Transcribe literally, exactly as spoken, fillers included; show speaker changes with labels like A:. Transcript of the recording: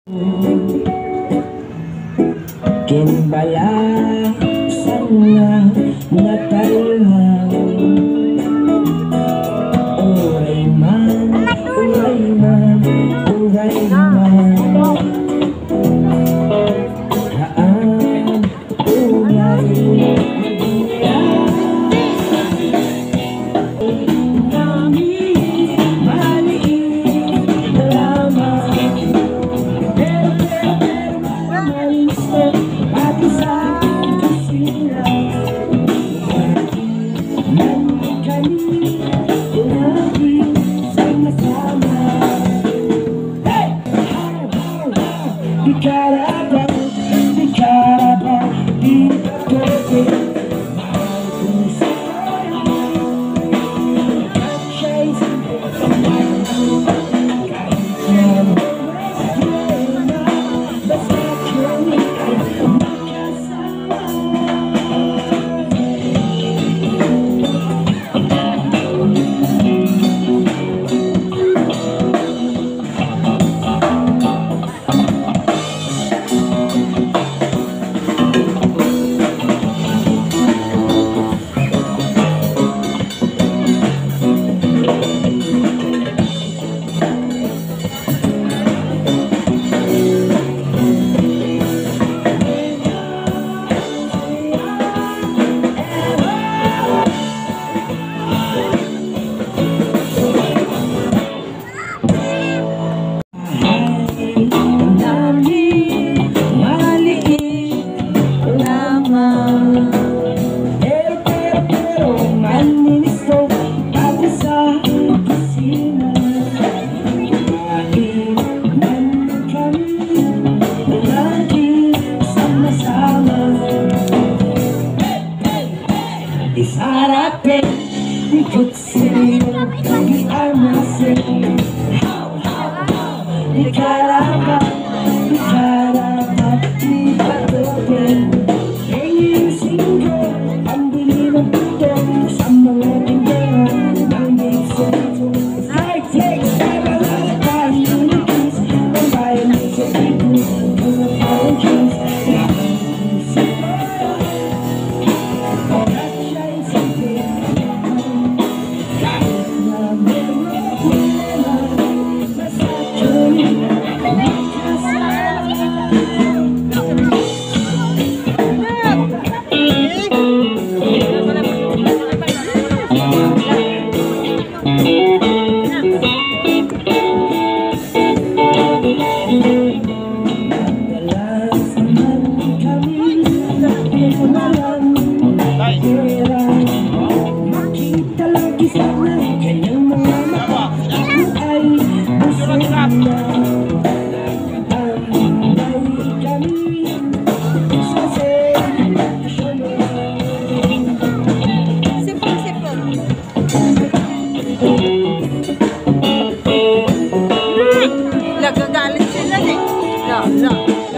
A: Kinbala sana natalhan. Uray man, uray man, uray man. Haan, uray could see we are missing. How, how, how? Di caramba, di caramba, di patuloy. Ngayon singko, ang dilim ng puto sa mga tindera ng dito. I take seven out of five unities, ang bayan ng sa tipo, mga apologies.
B: Nagagalit sila eh. No, no.